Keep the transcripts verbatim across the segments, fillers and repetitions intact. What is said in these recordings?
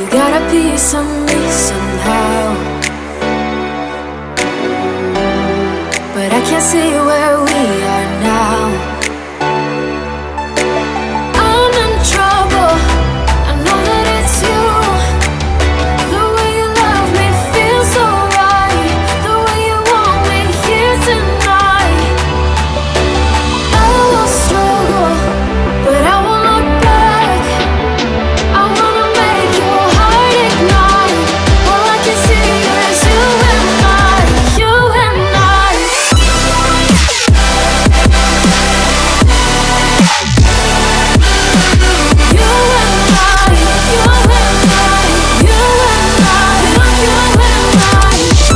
got a piece of me somehow, but I can't see where we are now. I'm in trouble, I know that it's you. The way you love me feels so right, the way you want me here tonight. I will struggle, but I won't look back. I wanna make your heart ignite. All I can see is you and I, you and I. You and I, you and I, you and I, you and I.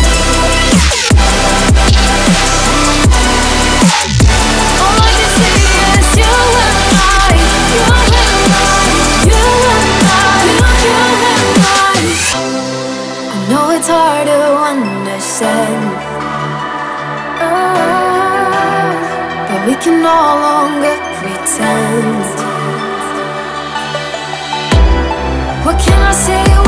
All I can see is you and I, you and I, you and I, you and I. I know it's hard to understand, oh, but we can no longer pretend. What can I say?